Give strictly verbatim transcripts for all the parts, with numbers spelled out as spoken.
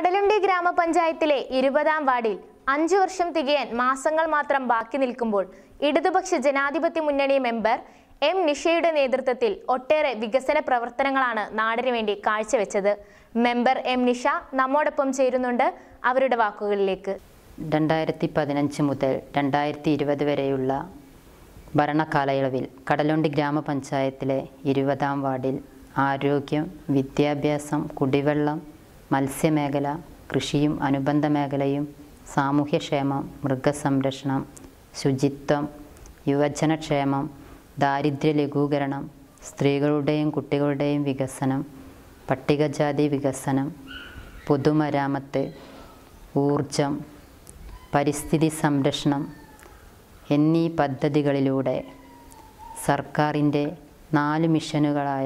കടലുണ്ടി ഗ്രാമപഞ്ചായത്തിലെ ഇരുപതാം വാർഡിൽ അഞ്ചു വർഷം തികയാൻ മാസങ്ങൾ മാത്രം ബാക്കി നിൽക്കുമ്പോൾ ഇടതുപക്ഷ ജനാധിപത്യ മുന്നണി മെമ്പർ എം നിഷയുടെ നേതൃത്വത്തിൽ ഒട്ടേറെ വികസന പ്രവർത്തനങ്ങളാണ് നാടിനു വേണ്ടി കാഴ്ചവെച്ചത്. മെമ്പർ എം നിഷ നമ്മോടൊപ്പം ചേരുന്നുണ്ട്. അവരുടെ വാക്കുകളിലേക്ക്. രണ്ടായിരത്തി പതിനഞ്ച് മുതൽ രണ്ടായിരത്തി ഇരുപത് വരെയുള്ള ഭരണകാലയളവിൽ കടലുണ്ടി ഗ്രാമപഞ്ചായത്തിലെ ഇരുപതാം വാർഡിൽ ആരോഗ്യം, വിദ്യാഭ്യാസം, കുടിവെള്ളം, മത്സ്യമേഖല, കൃഷിയും അനുബന്ധ മേഖലയും, സാമൂഹ്യക്ഷേമം, മൃഗസംരക്ഷണം, ശുചിത്വം, യുവജനക്ഷേമം, ദാരിദ്ര്യ ലഘൂകരണം, സ്ത്രീകളുടെയും കുട്ടികളുടെയും വികസനം, പട്ടികജാതി വികസനം, പൊതുമരാമത്ത്, ഊർജം, പരിസ്ഥിതി സംരക്ഷണം എന്നീ പദ്ധതികളിലൂടെ സർക്കാരിൻ്റെ നാല് മിഷനുകളായ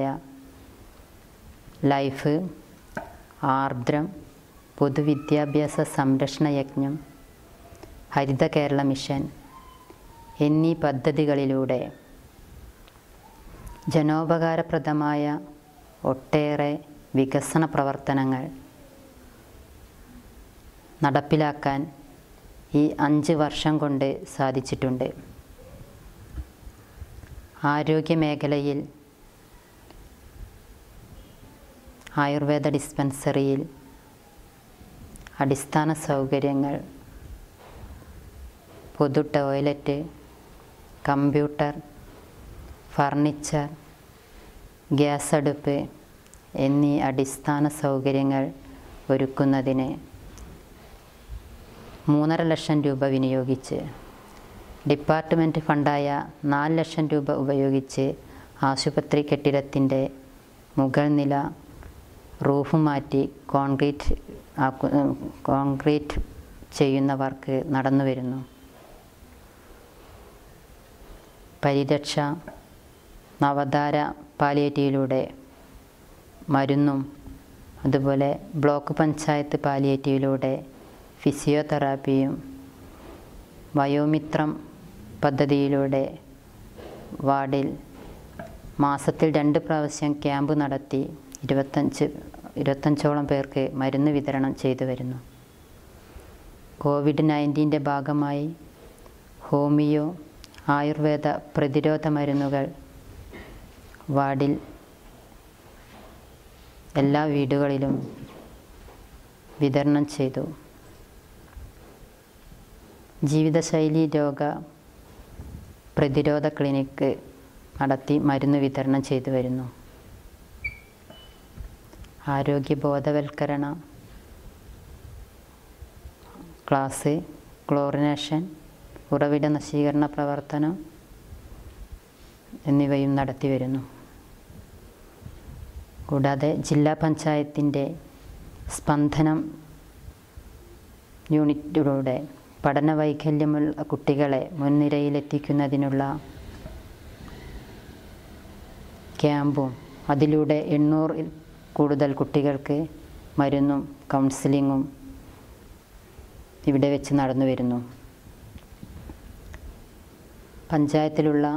ലൈഫ്, ആർദ്രം, പൊതുവിദ്യാഭ്യാസ സംരക്ഷണ യജ്ഞം, ഹരിത കേരള മിഷൻ എന്നീ പദ്ധതികളിലൂടെ ജനോപകാരപ്രദമായ ഒട്ടേറെ വികസന പ്രവർത്തനങ്ങൾ നടപ്പിലാക്കാൻ ഈ അഞ്ച് വർഷം കൊണ്ട് സാധിച്ചിട്ടുണ്ട്. ആരോഗ്യമേഖലയിൽ ആയുർവേദ ഡിസ്പെൻസറിയിൽ അടിസ്ഥാന സൗകര്യങ്ങൾ, പൊതു ടോയ്ലറ്റ്, കമ്പ്യൂട്ടർ, ഫർണിച്ചർ, ഗ്യാസ് അടുപ്പ് എന്നീ അടിസ്ഥാന സൗകര്യങ്ങൾ ഒരുക്കുന്നതിന് മൂന്നര ലക്ഷം രൂപ വിനിയോഗിച്ച്, ഡിപ്പാർട്ട്മെൻറ്റ് ഫണ്ടായ നാല് ലക്ഷം രൂപ ഉപയോഗിച്ച് ആശുപത്രി കെട്ടിടത്തിൻ്റെ മുകൾ നില റൂഫ് മാറ്റി കോൺക്രീറ്റ് ആക്കു കോൺക്രീറ്റ് ചെയ്യുന്ന വർക്ക് നടന്നു വരുന്നു. പരിരക്ഷ, നവധാര പാലിയേറ്റീവിലൂടെ മരുന്നും, അതുപോലെ ബ്ലോക്ക് പഞ്ചായത്ത് പാലിയേറ്റീവിലൂടെ ഫിസിയോതെറാപ്പിയും, വയോമിത്രം പദ്ധതിയിലൂടെ വാർഡിൽ മാസത്തിൽ രണ്ട് പ്രാവശ്യം ക്യാമ്പ് നടത്തി ഇരുപത്തഞ്ച് ഇരുപത്തഞ്ചോളം പേർക്ക് മരുന്ന് വിതരണം ചെയ്തു വരുന്നു. കോവിഡ് നയൻറ്റീൻ്റെ ഭാഗമായി ഹോമിയോ, ആയുർവേദ പ്രതിരോധ മരുന്നുകൾ വാർഡിൽ എല്ലാ വീടുകളിലും വിതരണം ചെയ്തു. ജീവിതശൈലി രോഗ പ്രതിരോധ ക്ലിനിക്ക് നടത്തി മരുന്ന് വിതരണം ചെയ്തു വരുന്നു. ആരോഗ്യ ബോധവൽക്കരണ ക്ലാസ്, ക്ലോറിനേഷൻ, ഉറവിട നശീകരണ പ്രവർത്തനം എന്നിവയും നടത്തി വരുന്നു. കൂടാതെ ജില്ലാ പഞ്ചായത്തിൻ്റെ സ്പന്ദനം യൂണിറ്റിലൂടെ പഠന വൈകല്യമുള്ള കുട്ടികളെ മുൻനിരയിലെത്തിക്കുന്നതിനുള്ള ക്യാമ്പും, അതിലൂടെ എണ്ണൂറിൽ കൂടുതൽ കുട്ടികൾക്ക് മരുന്നും കൗൺസിലിങ്ങും ഇവിടെ വെച്ച് നടന്നു വരുന്നു. പഞ്ചായത്തിലുള്ള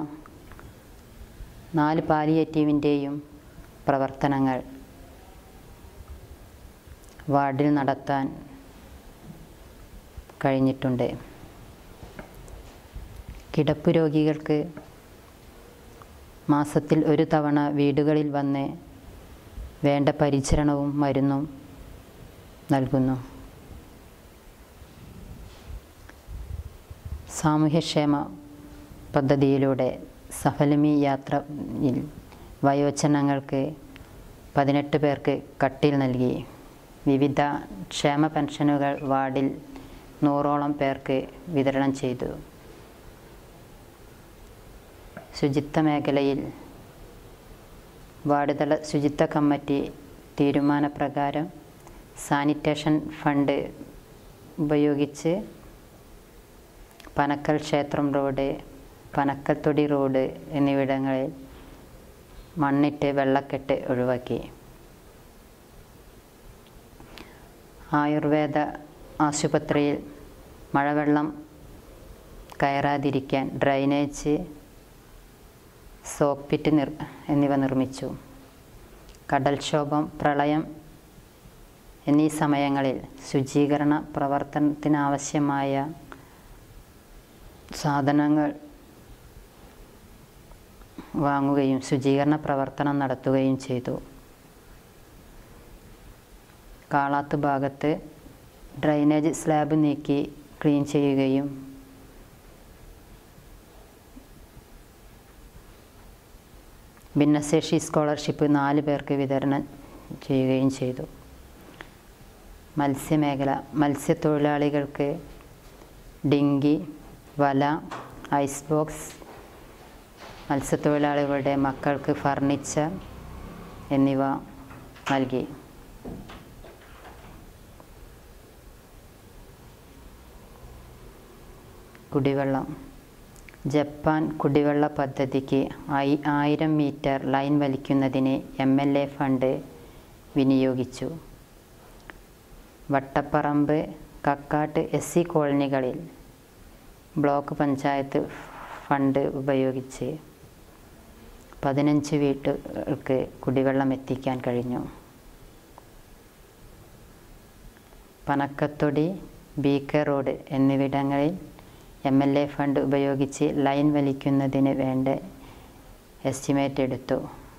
നാല് പാലിയേറ്റീവിൻ്റെയും പ്രവർത്തനങ്ങൾ വാർഡിൽ നടത്താൻ കഴിഞ്ഞിട്ടുണ്ട്. കിടപ്പ് രോഗികൾക്ക് മാസത്തിൽ ഒരു തവണ വീടുകളിൽ വന്ന് വേണ്ട പരിചരണവും മരുന്നും നൽകുന്നു. സാമൂഹ്യക്ഷേമ പദ്ധതിയിലൂടെ സഫലമി യാത്രയിൽ വയോജനങ്ങൾക്ക് പതിനെട്ട് പേർക്ക് കട്ടിൽ നൽകി. വിവിധ ക്ഷേമ പെൻഷനുകൾ വാർഡിൽ നൂറോളം പേർക്ക് വിതരണം ചെയ്തു. ശുചിത്വ മേഖലയിൽ വാർഡ് തല ശുചിത്വ കമ്മിറ്റി തീരുമാനപ്രകാരം സാനിറ്റേഷൻ ഫണ്ട് ഉപയോഗിച്ച് പനക്കൽ ക്ഷേത്രം റോഡ്, പനക്കൽ തൊടി റോഡ് എന്നിവിടങ്ങളിൽ മണ്ണിട്ട് വെള്ളക്കെട്ട് ഒഴിവാക്കി. ആയുർവേദ ആശുപത്രിയിൽ മഴവെള്ളം കയറാതിരിക്കാൻ ഡ്രൈനേജ്, സോക്പിറ്റ് നിർ എന്നിവ നിർമ്മിച്ചു. കടൽക്ഷോഭം, പ്രളയം എന്നീ സമയങ്ങളിൽ ശുചീകരണ പ്രവർത്തനത്തിനാവശ്യമായ സാധനങ്ങൾ വാങ്ങുകയും ശുചീകരണ പ്രവർത്തനം നടത്തുകയും ചെയ്തു. കാളാത്ത് ഭാഗത്ത് ഡ്രൈനേജ് സ്ലാബ് നീക്കി ക്ലീൻ ചെയ്യുകയും ഭിന്നശേഷി സ്കോളർഷിപ്പ് നാല് പേർക്ക് വിതരണം ചെയ്യുകയും ചെയ്തു. മത്സ്യമേഖല മത്സ്യത്തൊഴിലാളികൾക്ക് ഡിങ്കി, വല, ഐസ് ബോക്സ്, മത്സ്യത്തൊഴിലാളികളുടെ മക്കൾക്ക് ഫർണിച്ചർ എന്നിവ നൽകി. കുടിവെള്ളം ജപ്പാൻ കുടിവെള്ള പദ്ധതിക്ക് ആയിരം മീറ്റർ ലൈൻ വലിക്കുന്നതിന് എം എൽ എ ഫണ്ട് വിനിയോഗിച്ചു. വട്ടപ്പറമ്പ്, കക്കാട്ട് എസ് സി കോളനികളിൽ ബ്ലോക്ക് പഞ്ചായത്ത് ഫണ്ട് ഉപയോഗിച്ച് പതിനഞ്ച് വീട്ടുകൾക്ക് കുടിവെള്ളം എത്തിക്കാൻ കഴിഞ്ഞു. പനക്കത്തൊടി, ബീക്കർ റോഡ് എന്നിവിടങ്ങളിൽ എം എൽ എ ഫണ്ട് ഉപയോഗിച്ച് ലൈൻ വലിക്കുന്നതിന് വേണ്ട എസ്റ്റിമേറ്റ് എടുത്തു.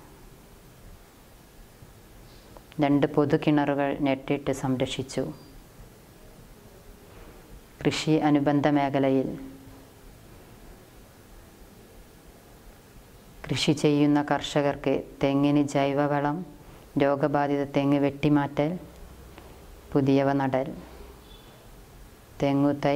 രണ്ട് പൊതുകിണറുകൾ നെട്ടിട്ട് സംരക്ഷിച്ചു. കൃഷി അനുബന്ധ മേഖലയിൽ കൃഷി ചെയ്യുന്ന കർഷകർക്ക് തെങ്ങിന് ജൈവവളം, രോഗബാധിത തെങ്ങ് വെട്ടിമാറ്റൽ, പുതിയവ നടൽ, തെങ്ങുതൈ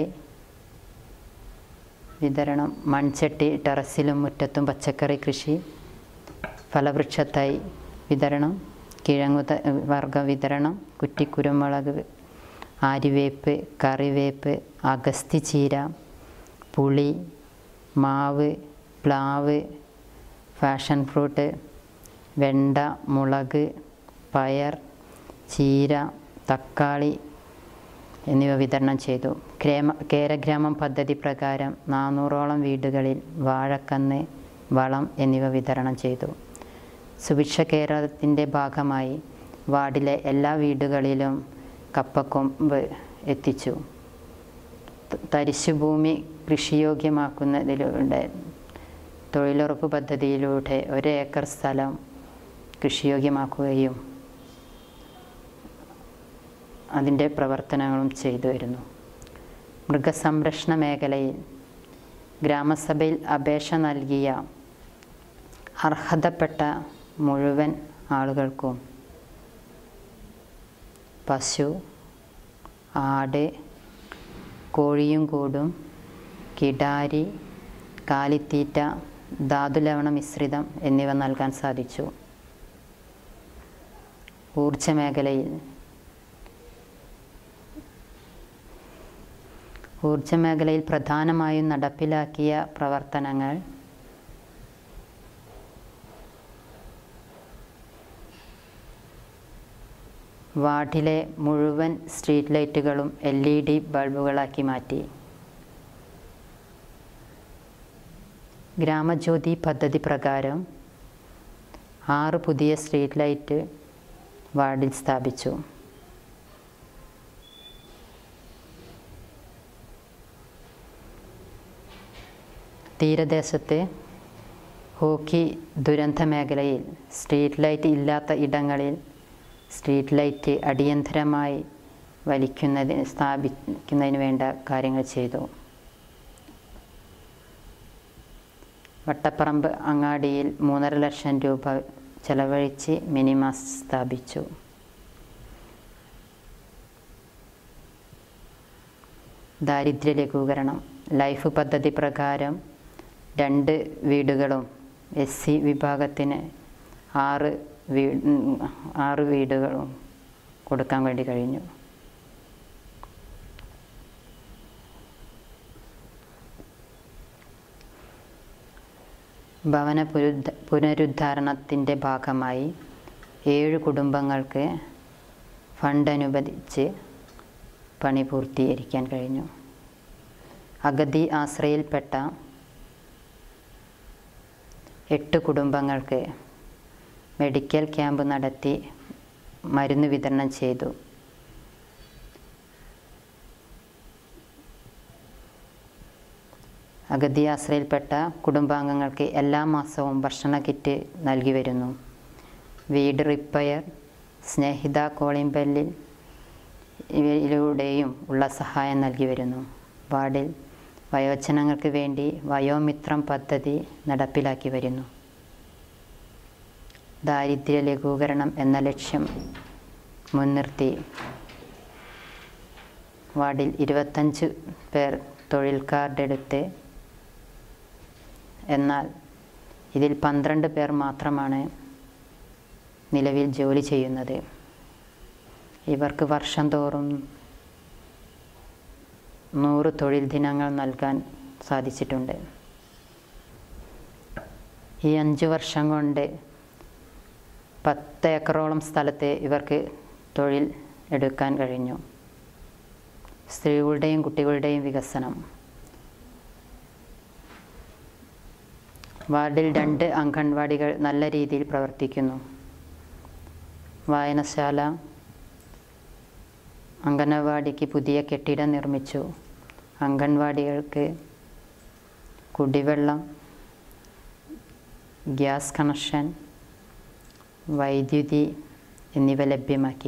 വിതരണം, മൺചട്ടി ടെറസിലും മുറ്റത്തും പച്ചക്കറി കൃഷി, ഫലവൃക്ഷത്തൈ വിതരണം, കിഴങ്ങു വർഗ വിതരണം, കുറ്റിക്കുരുമുളക്, ആര്യവേപ്പ്, കറിവേപ്പ്, അഗസ്തിച്ചീര, പുളി, മാവ്, പ്ലാവ്, ഫാഷൻ ഫ്രൂട്ട്, വെണ്ട, മുളക്, പയർ, ചീര, തക്കാളി എന്നിവ വിതരണം ചെയ്തു. ഗ്രേമ കേരഗ്രാമം പദ്ധതി പ്രകാരം നാനൂറോളം വീടുകളിൽ വാഴക്കന്ന്, വളം എന്നിവ വിതരണം ചെയ്തു. സുഭിക്ഷ കേരളത്തിൻ്റെ ഭാഗമായി വാർഡിലെ എല്ലാ വീടുകളിലും കപ്പക്കൊമ്പ് എത്തിച്ചു. തരിശുഭൂമി കൃഷിയോഗ്യമാക്കുന്നതിലൂടെ തൊഴിലുറപ്പ് പദ്ധതിയിലൂടെ ഒരു ഏക്കർ സ്ഥലം കൃഷിയോഗ്യമാക്കുകയും അതിൻ്റെ പ്രവർത്തനങ്ങളും ചെയ്തു വരുന്നു. മൃഗസംരക്ഷണ മേഖലയിൽ ഗ്രാമസഭയിൽ അപേക്ഷ നൽകിയ അർഹതപ്പെട്ട മുഴുവൻ ആളുകൾക്കും പശു, ആട്, കോഴിയും കൂടും, കിടാരി, കാലിത്തീറ്റ, ധാതുലവണ മിശ്രിതം എന്നിവ നൽകാൻ സാധിച്ചു. ഊർജ മേഖലയിൽ ഊർജ മേഖലയിൽ പ്രധാനമായും നടപ്പിലാക്കിയ പ്രവർത്തനങ്ങൾ വാർഡിലെ മുഴുവൻ സ്ട്രീറ്റ് ലൈറ്റുകളും എൽ ഇ ഡി ബൾബുകളാക്കി മാറ്റി. ഗ്രാമജ്യോതി പദ്ധതി പ്രകാരം ആറ് പുതിയ സ്ട്രീറ്റ് ലൈറ്റ് വാർഡിൽ സ്ഥാപിച്ചു. തീരദേശത്ത് ഹോക്കി ദുരന്ത മേഖലയിൽ സ്ട്രീറ്റ് ലൈറ്റ് ഇല്ലാത്ത ഇടങ്ങളിൽ സ്ട്രീറ്റ് ലൈറ്റ് അടിയന്തരമായി വലിക്കുന്നതിന് സ്ഥാപിക്കുന്നതിന് വേണ്ട കാര്യങ്ങൾ ചെയ്തു. വട്ടപ്പറമ്പ് അങ്ങാടിയിൽ മൂന്നര ലക്ഷം രൂപ ചെലവഴിച്ച് മിനിമാസ് സ്ഥാപിച്ചു. ദാരിദ്ര്യ ലഘൂകരണം ലൈഫ് പദ്ധതി പ്രകാരം രണ്ട് വീടുകളും എസ് സി വിഭാഗത്തിന് ആറ് വീ ആറ് വീടുകളും കൊടുക്കാൻ വേണ്ടി കഴിഞ്ഞു. ഭവന പുനരുദ്ധ പുനരുദ്ധാരണത്തിൻ്റെ ഭാഗമായി ഏഴ് കുടുംബങ്ങൾക്ക് ഫണ്ട് അനുവദിച്ച് പണി പൂർത്തീകരിക്കാൻ കഴിഞ്ഞു. അഗതി ആശ്രയിൽപ്പെട്ട എട്ട് കുടുംബങ്ങൾക്ക് മെഡിക്കൽ ക്യാമ്പ് നടത്തി മരുന്ന് വിതരണം ചെയ്തു. അഗതി ആശ്രയിൽപ്പെട്ട കുടുംബാംഗങ്ങൾക്ക് എല്ലാ മാസവും ഭക്ഷണ കിറ്റ് നൽകി വരുന്നു. വീട് റിപ്പയർ, സ്നേഹിത കോളിംഗ് ബെല്ലിൽ ഇവയിലൂടെയും ഉള്ള സഹായം നൽകി വരുന്നു. വാർഡിൽ വയോജനങ്ങൾക്ക് വേണ്ടി വയോമിത്രം പദ്ധതി നടപ്പിലാക്കി വരുന്നു. ദാരിദ്ര്യ ലഘൂകരണം എന്ന ലക്ഷ്യം മുൻനിർത്തി വാർഡിൽ ഇരുപത്തഞ്ച് പേർ തൊഴിൽ കാർഡ് എടുത്ത്, എന്നാൽ ഇതിൽ പന്ത്രണ്ട് പേർ മാത്രമാണ് നിലവിൽ ജോലി ചെയ്യുന്നത്. ഇവർക്ക് വർഷം തോറും നൂറ് തൊഴിൽ ദിനങ്ങൾ നൽകാൻ സാധിച്ചിട്ടുണ്ട്. ഈ അഞ്ച് വർഷം കൊണ്ട് പത്ത് ഏക്കറോളം സ്ഥലത്ത് ഇവർക്ക് തൊഴിൽ എടുക്കാൻ കഴിഞ്ഞു. സ്ത്രീകളുടെയും കുട്ടികളുടെയും വികസനം. വാർഡിൽ രണ്ട് അംഗൻവാടികൾ നല്ല രീതിയിൽ പ്രവർത്തിക്കുന്നു. വായനശാല, അംഗനവാടിക്ക് പുതിയ കെട്ടിടം നിർമ്മിച്ചു. അംഗൻവാടികൾക്ക് കുടിവെള്ളം, ഗ്യാസ് കണക്ഷൻ, വൈദ്യുതി എന്നിവ ലഭ്യമാക്കി.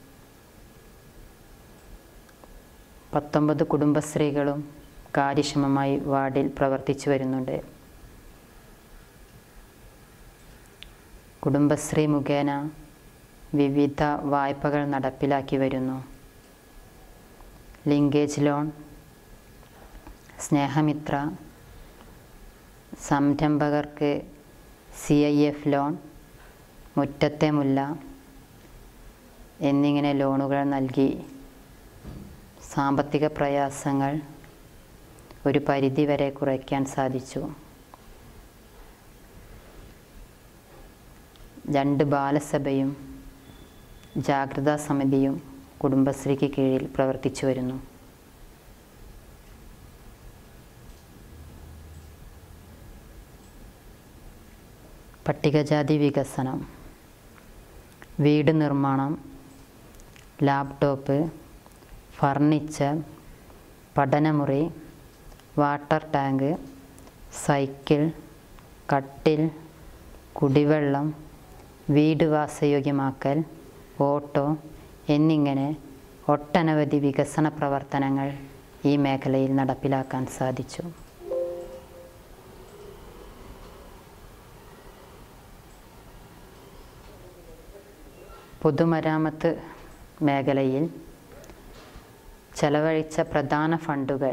പത്തൊമ്പത് കുടുംബശ്രീകളും കാര്യക്ഷമമായി വാർഡിൽ പ്രവർത്തിച്ചു വരുന്നുണ്ട്. കുടുംബശ്രീ മുഖേന വിവിധ വായ്പകൾ നടപ്പിലാക്കി വരുന്നു. ലിങ്കേജ് ലോൺ, സ്നേഹമിത്ര, സംരംഭകർക്ക് C I F loan, Muttathe Mulla എന്നിങ്ങനെ ലോണുകൾ നൽകി സാമ്പത്തിക പ്രയാസങ്ങൾ ഒരു പരിധിവരെ കുറയ്ക്കാൻ സാധിച്ചു. രണ്ട് ബാലസഭയും ജാഗ്രതാ സമിതിയും കുടുംബശ്രീക്ക് കീഴിൽ പ്രവർത്തിച്ചു വരുന്നു. പട്ടികജാതി വികസനം, വീട് നിർമ്മാണം, ലാപ്ടോപ്പ്, ഫർണിച്ചർ, പഠനമുറി, വാട്ടർ ടാങ്ക്, സൈക്കിൾ, കട്ടിൽ, കുടിവെള്ളം, വീട് വാസയോഗ്യമാക്കൽ, ഓട്ടോ എന്നിങ്ങനെ ഒട്ടനവധി വികസന പ്രവർത്തനങ്ങൾ ഈ മേഖലയിൽ നടപ്പിലാക്കാൻ സാധിച്ചു. പൊതുമരാമത്ത് മേഖലയിൽ ചെലവഴിച്ച പ്രധാന ഫണ്ടുകൾ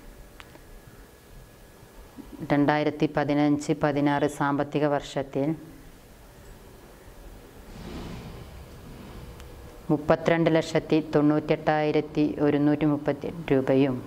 രണ്ടായിരത്തി പതിനഞ്ച് പതിനാറ് സാമ്പത്തിക വർഷത്തിൽ മുപ്പത്തിരണ്ട് ലക്ഷത്തി തൊണ്ണൂറ്റെട്ടായിരത്തി ഒരുന്നൂറ്റി മുപ്പത്തി രൂപയും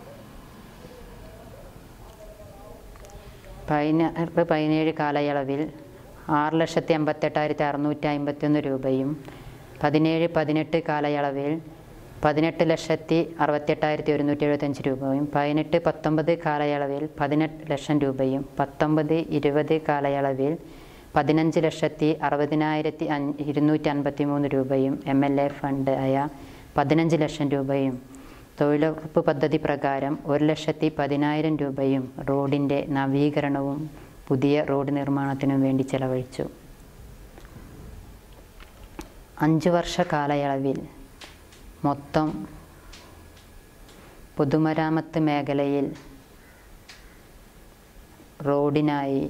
പതിനാറ് പതിനേഴ് കാലയളവിൽ ആറ് ലക്ഷത്തി അമ്പത്തെട്ടായിരത്തി അറുന്നൂറ്റി അമ്പത്തൊന്ന് രൂപയും പതിനേഴ് പതിനെട്ട് കാലയളവിൽ പതിനെട്ട് ലക്ഷത്തി അറുപത്തെട്ടായിരത്തി ഒരുന്നൂറ്റി എഴുപത്തഞ്ച് രൂപയും പതിനെട്ട് പത്തൊമ്പത് കാലയളവിൽ പതിനെട്ട് ലക്ഷം രൂപയും പത്തൊമ്പത് ഇരുപത് കാലയളവിൽ പതിനഞ്ച് ലക്ഷത്തി അറുപതിനായിരത്തി അഞ്ഞ് ഇരുന്നൂറ്റി അൻപത്തി മൂന്ന് രൂപയും എം എൽ എ ഫണ്ട് ആയ പതിനഞ്ച് ലക്ഷം രൂപയും തൊഴിലുറപ്പ് പദ്ധതി പ്രകാരം ഒരു ലക്ഷത്തി പതിനായിരം രൂപയും റോഡിൻ്റെ നവീകരണവും പുതിയ റോഡ് നിർമ്മാണത്തിനും വേണ്ടി ചെലവഴിച്ചു. അഞ്ച് വർഷ കാലയളവിൽ മൊത്തം പൊതുമരാമത്ത് മേഖലയിൽ റോഡിനായി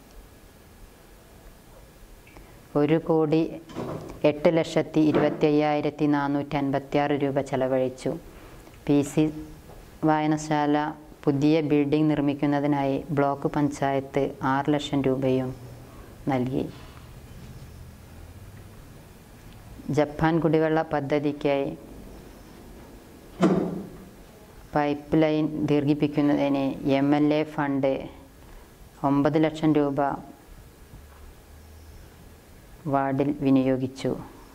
ഒരു കോടി എട്ട് ലക്ഷത്തി ഇരുപത്തി അയ്യായിരത്തി നാനൂറ്റി അൻപത്തി ആറ് രൂപ ചെലവഴിച്ചു. പി സി വായനശാല പുതിയ ബിൽഡിംഗ് നിർമ്മിക്കുന്നതിനായി ബ്ലോക്ക് പഞ്ചായത്ത് ആറ് ലക്ഷം രൂപയും നൽകി. ജപ്പാൻ കുടിവെള്ള പദ്ധതിക്കായി പൈപ്പ് ലൈൻ ദീർഘിപ്പിക്കുന്നതിന് എം എൽ എ ഫണ്ട് ഒമ്പത് ലക്ഷം രൂപ വാർഡിൽ വിനിയോഗിച്ചു.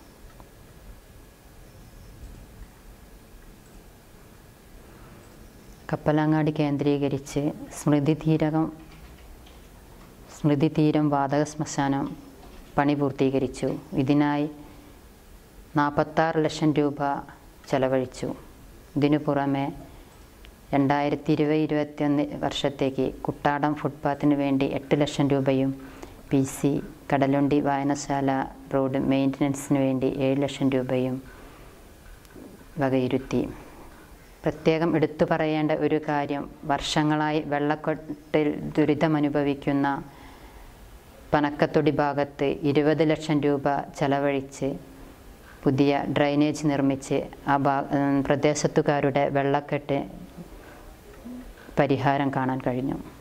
കപ്പലങ്ങാടി കേന്ദ്രീകരിച്ച് സ്മൃതി തീരകം സ്മൃതി തീരം വാതക ശ്മശാനം പണി പൂർത്തീകരിച്ചു. ഇതിനായി നാൽപ്പത്താറ് ലക്ഷം രൂപ ചെലവഴിച്ചു. ഇതിനു പുറമെ രണ്ടായിരത്തി ഇരുപത് ഇരുപത്തിയൊന്ന് വർഷത്തേക്ക് കുട്ടാടം ഫുട്പാത്തിന് വേണ്ടി എട്ട് ലക്ഷം രൂപയും പി സി കടലുണ്ടി വായനശാല റോഡ് മെയിൻ്റനൻസിന് വേണ്ടി ഏഴ് ലക്ഷം രൂപയും വകയിരുത്തി. പ്രത്യേകം എടുത്തു പറയേണ്ട ഒരു കാര്യം, വർഷങ്ങളായി വെള്ളക്കെട്ടിൽ ദുരിതമനുഭവിക്കുന്ന പനക്കത്തൊടി ഭാഗത്ത് ഇരുപത് ലക്ഷം രൂപ ചെലവഴിച്ച് പുതിയ ഡ്രൈനേജ് നിർമ്മിച്ച് ആ ഭാ പ്രദേശത്തുകാരുടെ വെള്ളക്കെട്ട് പരിഹാരം കാണാൻ കഴിഞ്ഞു.